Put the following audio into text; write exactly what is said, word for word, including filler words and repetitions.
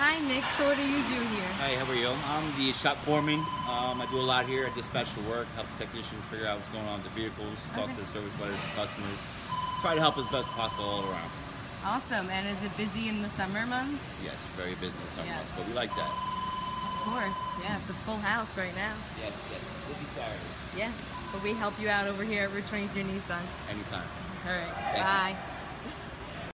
Hi Nick, so what do you do here? Hi, how are you? I'm the shop foreman. Um, I do a lot here. I dispatch for work, help technicians figure out what's going on with the vehicles, talk Okay. to service letters to customers, try to help as best possible all around. Awesome, and is it busy in the summer months? Yes, very busy in the summer Yeah. months, but we like that. Of course, yeah, it's a full house right now. Yes, yes. Busy Saturdays. Yeah, but we help you out over here at Route twenty-two Nissan. Anytime. All right, Thank you. bye.